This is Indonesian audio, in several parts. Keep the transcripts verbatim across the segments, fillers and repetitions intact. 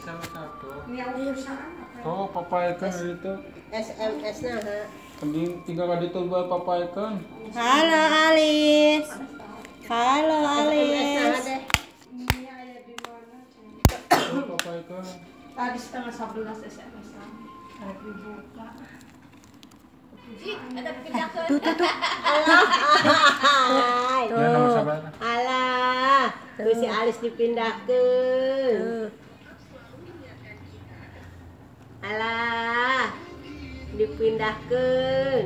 sama satu. Oh, papa ikan itu. S M S-nya, ha. Tinggal kali itu buat papa ikan. Halo Alis. Halo S M S-nya Alis. ada. Oh, papa ikan. Tadi setengah sebelas S M S lagi buka. Ada pindah ke. Tuh tuh tuh. Hai. Ya, nama sabar. Alah, tuh si Alis dipindahkan. Tuh. Alah, dipindahkan.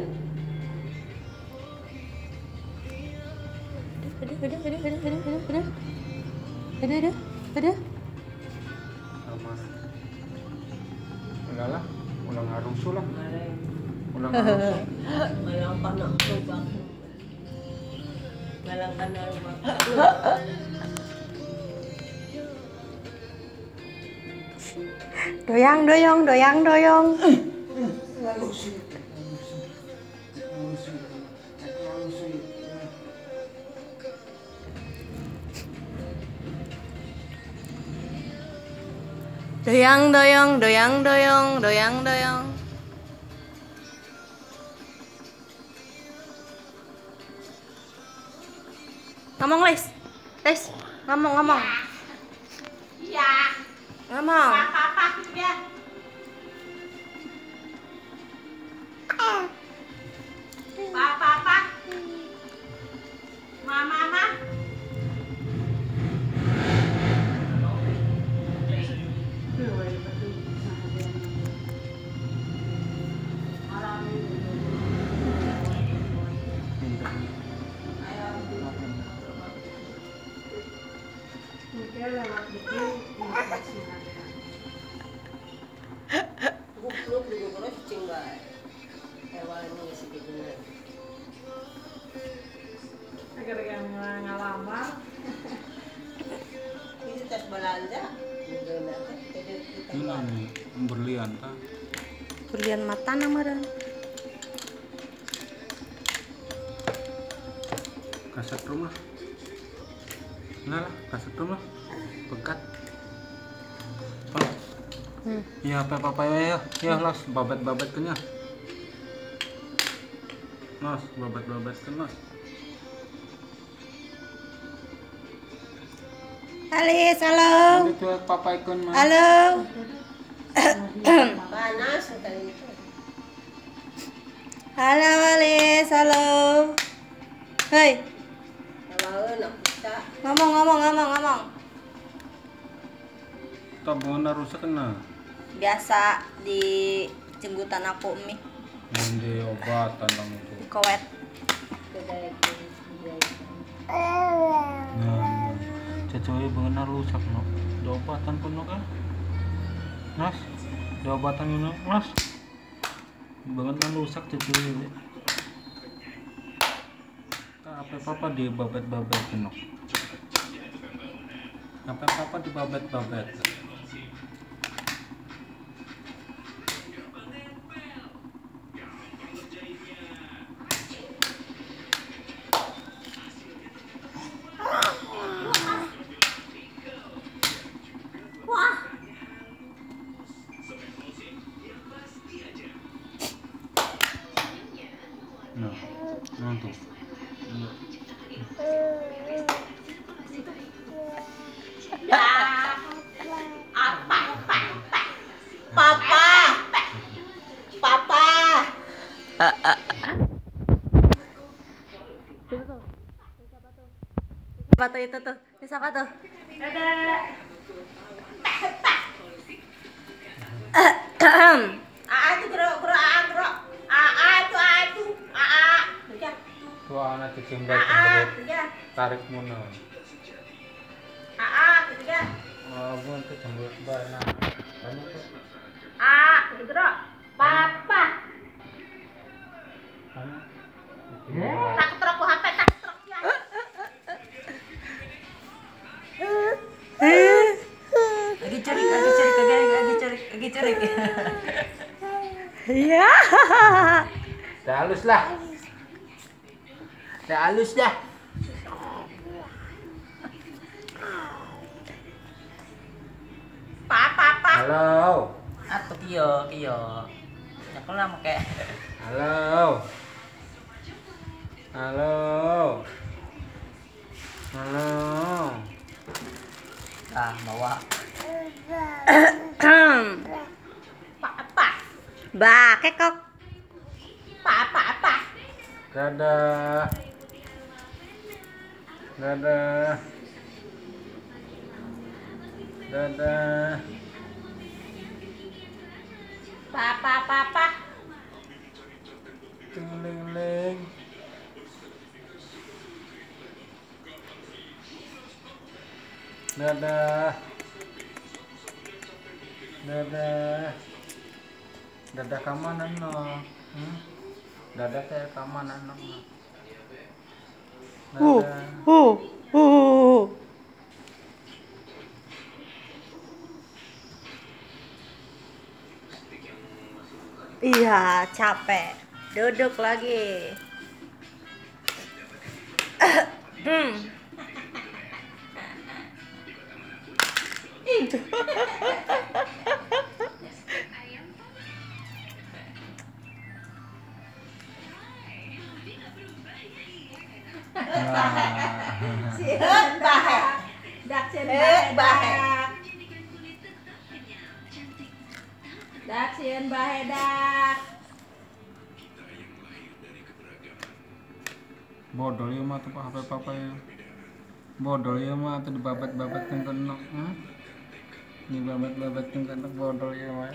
Aduh, aduh, aduh, aduh, aduh, aduh, aduh. Aduh, aduh, aduh. Aman. Udah lah, udah ngarusuh lah. Udah ngarusuh. Malang panak lubang. Malang panak lubang. Doyang, doyong, doyang, doyong. Doyang, doyong, doyang, doyong, doyang, doyong. Ngomong, Les. Les, ngomong, ngomong. Iya. Ngomong. Apa-apa gitu ya. Apa-apa. Mama, mama. Mungkin lewat itu informasi ada. Gupluk juga terus cinggal. Hewan ini segitu. Agar yang ngalamar. Ini tes belanja. Ini nih, berlian kan. Berlian mata namaran. Kaset rumah. Nah lah, kaset rumah. Pekat. Oh. Hmm. Ya, apa apa ya, ya las, babet-babet kenya. Mas, babet-babet kan mas. Alis, halo. Ini tuh papa ikon mas. Halo. Panas kali itu. Halo Alis, halo. Hei, Kalau nak bisa. ngomong, ngomong, ngomong, ngomong. Tabungan rusak kena. Biasa di jemputan aku mie Yang di obatan lang itu. di Kowet. Kedai Nah, cecoi benar rusak no. Di obatan pun no kan. Mas, di obatan no, mas. Benar rusak cecoi. Apa papa di babet-babet no. Apa papa di babet-babet. Nah, nah tuh. Papa. Papa. Apa tuh itu tuh? Ini siapa tuh? Aa itu gerak gerak aa gerak. Aa itu aa itu aa. Kerja. Tuh anak kecimbat Aa cemberut kerja. tarik muna. Aa kerja. Oh, bukan tuh cemberut banyak. Banyak tuh. Aa gerak. Papa. Banyak. Tak truk ku H P tak truk ya. Lagi cari, lagi cari, lagi lagi cari, lagi cari. Iya. Dah halus lah. Dah halus dah. Papa, papa. Halo. Atuh kiyo kiyo. Nyekolah make. Halo. Halo. Halo. Ah, bawa. Apa? Ba, kekok. Apa apa apa? Dadah. Dadah. Dadah. Papa papa. Ling-ling. Dadah. Dadah. Dadah kamanan no. Hmm? Dadah teh kamanan no. Uh, Dadah. uh, uh. Iya, capek. Duduk lagi. Hmm. Sieun bahe. Dak sieun bahe. Dak sieun bahe dak. Bodol ya mah tuh H P papa ya. Bodol ya mah tuh dibabat-babat yang kena. Hmm? Ini babat-babat yang kena bodol ya mah.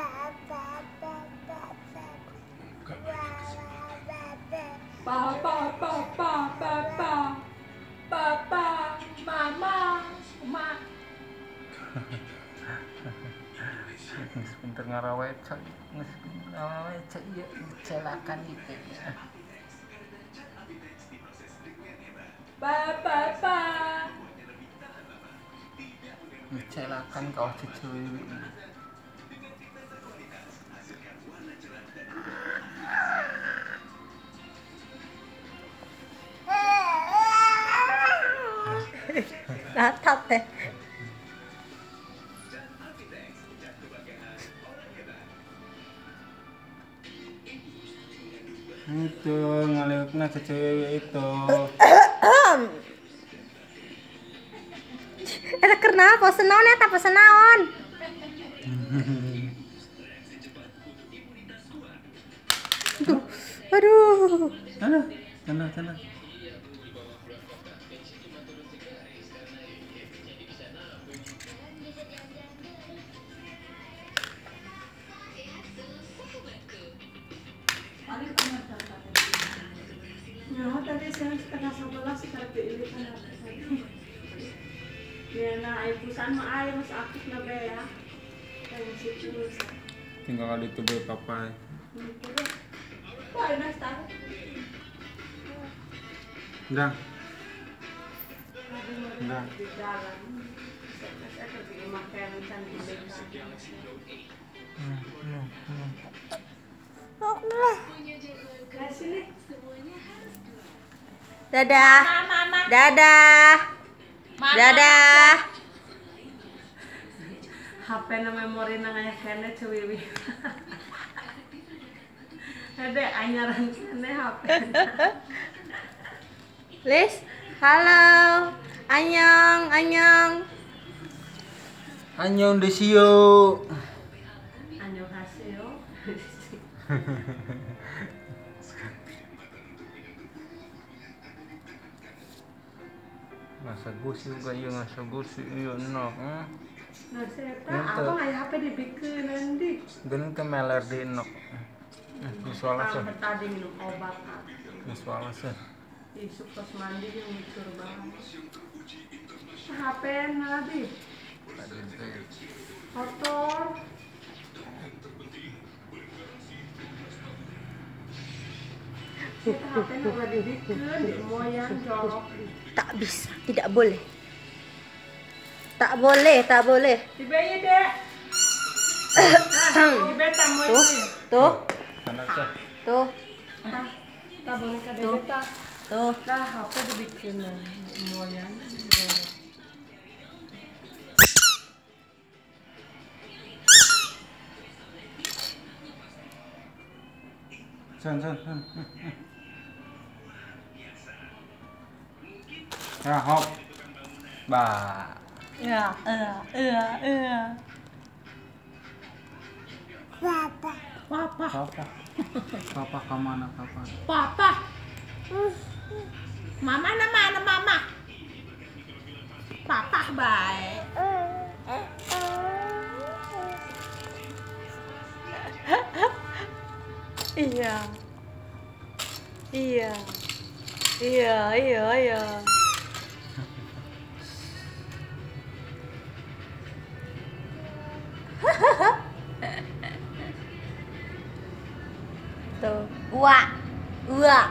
Papa papa papa. Papa mama ma. Sebentar ngarawe cak, ngarawe cak ya celakan itu. Papa papa. Celakan kau cucu ini. Natap teh. Itu ngalirnya ke cewek itu. Ada kenapa? Senaon eta apa senaon? Aduh, aduh. Sana, sana, sana. Ya, tadi saya setengah sebelas sekarang ini kan ya, nah, ibu sama ayah mas aktif nabe ya, kayak situ. Tinggal kali itu be papa. Wah, ini tahu. Udah. Udah. Di dalam, saya pergi makan ikan di bengkel. Hmm, hmm, hmm. Nah, sini. Dadah. Mama. Dadah. Dadah. H P na memori na ngaya kene cuwiwi. Ada anyaran kene H P. Lis, halo. Annyeong, annyeong. Annyeong desio. Anyong hasil. Masa gusi juga iya masa gusi iya no. Hmm? Nah, saya tahu apa ngaya H P dibikin nanti. Gini ke meler di nok. Visualas ya. Sampai tadi minum obat. Visualas ya. Isuk pas mandi yang mikir banget. H P nanti. Kotor. Kita H P nya udah dibikin di moyang jolok. Tak bisa, tidak boleh. Tak boleh, tak boleh. Dibayi dek. Nah, dibeta mau Tuh, ini. tuh, Anak teh. tuh, Ah, tak boleh ke debeta. tuh. Nah, H P dibikin moyang jolok. Sen, sen, sen. Ya, hop. Ba. Iya, iya, iya, iya. Papa. Papa. Papa. Papa kemana papa? Papa. Mama na mana mama? Papa baik. Iya. Iya. Iya, iya, iya. Tuh. Wah. Wah.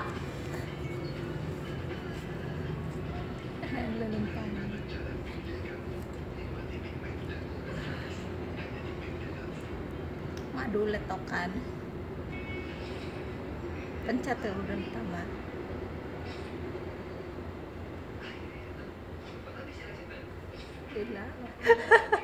Madu letokan. Pencet tuh udah tambah. Gila.